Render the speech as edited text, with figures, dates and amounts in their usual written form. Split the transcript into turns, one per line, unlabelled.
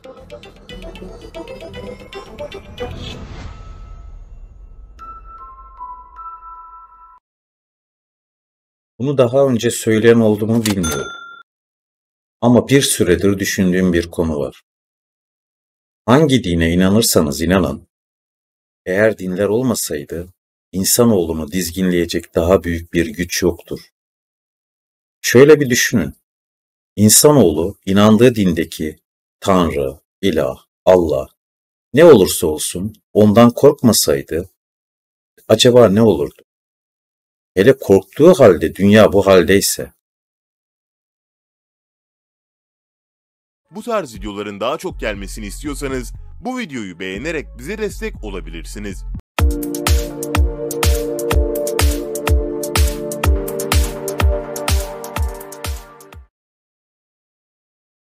Bunu daha önce söyleyen oldu mu bilmiyorum. Ama bir süredir düşündüğüm bir konu var. Hangi dine inanırsanız inanın, eğer dinler olmasaydı, insanoğlunu dizginleyecek daha büyük bir güç yoktur. Şöyle bir düşünün. İnsanoğlu inandığı dindeki Tanrı, İlah, Allah ne olursa olsun ondan korkmasaydı acaba ne olurdu? Hele korktuğu halde dünya bu haldeyse.
Bu tarz videoların daha çok gelmesini istiyorsanız bu videoyu beğenerek bize destek olabilirsiniz.